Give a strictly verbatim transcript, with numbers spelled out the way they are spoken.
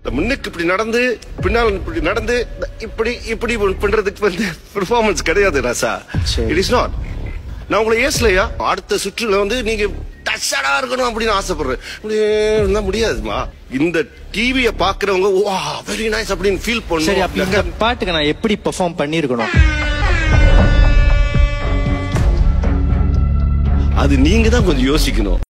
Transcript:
முன்னுக்கு இப்படி நடந்து பின்னால் இப்படி நடந்து இப்படி இப்படி பண்றதுக்கு வந்து பெர்ஃபார்மன்ஸ் கிடையாது ராசா. It is not. நான் உங்களை ஏசலையா அடுத்த சுற்றுல வந்து நீங்க டச்சடா இருக்கணும் அப்படின்னு ஆசைப்படுறேன். முடியாதுமா. இந்த டிவியை பாக்குறவங்க வா வெரி நைஸ் அப்படின்னு ஃபீல் பண்ணும். பாட்டுக்கு நான் எப்படி பெர்ஃபார்ம் பண்ணிருக்கணும் அது நீங்க தான் கொஞ்சம் யோசிக்கணும்.